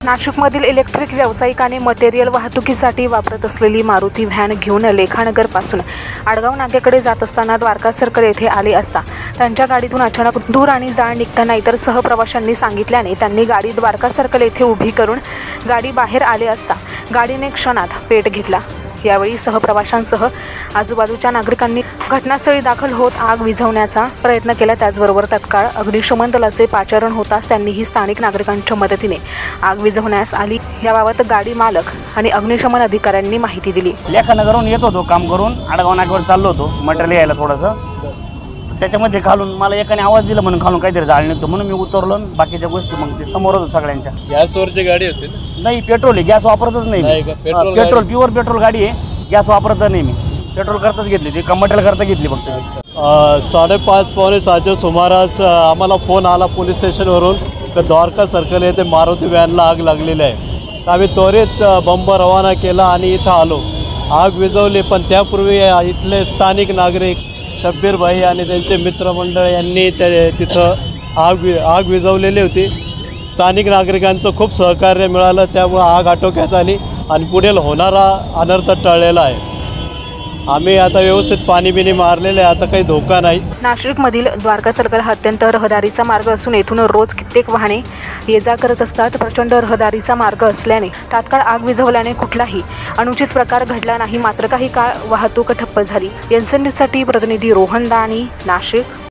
नाशिकमधील इलेक्ट्रिक व्यावसायिकाने मटेरियल वाहतुकीसाठी वापरत असलेली मारुती व्हॅन घेऊन लेखानगरपासून आडगाव नाक्याकडे जात असताना द्वारका सर्कल येथे आले असता त्यांच्या गाडीतून अचानक धूर आणि जाळ निघताना इतर सहप्रवाशांनी सांगितल्याने त्यांनी गाडी द्वारका सर्कल येथे उभी करून गाडी बाहेर आले असता गाडीने क्षणात पेट घेतला। यावेळी सहप्रवाशांसह आजूबाजूच्या नागरिकांनी घटनास्थळी दाखल होत आग विझवण्याचा प्रयत्न केला। त्याचबरोबर तत्काळ अग्निशमन दलाचे पाचारण होताच त्यांनीही स्थानिक नागरिकांच्या मदतीने आग विझवण्यास आली। याबाबत गाडी मालक आणि अग्निशमन अधिकाऱ्यांनी माहिती दिली। लेखानगरहून येत होतो काम करून आडगाव नाक्यावर चाललो होतो मटेरियल यायला थोडंसं, त्याच्यामध्ये खालून मला एकाने आवाज दिला म्हणून खालून काहीतरी जाळ निघतो म्हणून मी उतरलो। बाकीच्या गोष्टी मग ते समोर होतं सगळ्यांच्या। गॅसवरची गाडी होती नाही, पेट्रोल आहे, गॅस वापरतच नाही। पेट्रोल प्युअर पेट्रोल गाडी आहे, गॅस वापरत नाही मी। पेट्रोल करताच घेतली ती, मटेरियल करता घेतली फक्त। 5:30 पावणे 6च्या सुमारास आम्हाला फोन आला पोलीस स्टेशनवरून की द्वारका सर्कल येथे मारुती व्हॅनला आग लागलेली आहे। आम्ही त्वरित बंब रवाना केला आणि इथं आलो, आग विझवली। पण त्यापूर्वी इथले स्थानिक नागरिक शब्बीर भाई आणि त्यांचे मित्रमंडळ यांनी तिथं आग विझवलेली होती। स्थानिक नागरिकांचं खूप सहकार्य मिळालं, त्यामुळे आग आटोक्यात आली आणि पुढील होणारा अनर्थ टळलेला आहे। आम्ही आता व्यवस्थित पाणी बिनी मारलेले आहे, आता काही धोका नाही। नाशिकमधील द्वारका सर्कल हा अत्यंत रहदारीचा मार्ग असून येथून रोज कित्येक वाहने ये जा करत असतात। प्रचंड रहदारीचा मार्ग असल्याने तात्काळ आग विझवल्याने कुठलाही अनुचित प्रकार घडला नाही, मात्र काही काळ वाहतूक ठप्प झाली। एनसीएनसाठी प्रतिनिधी रोहन दाणी, नाशिक।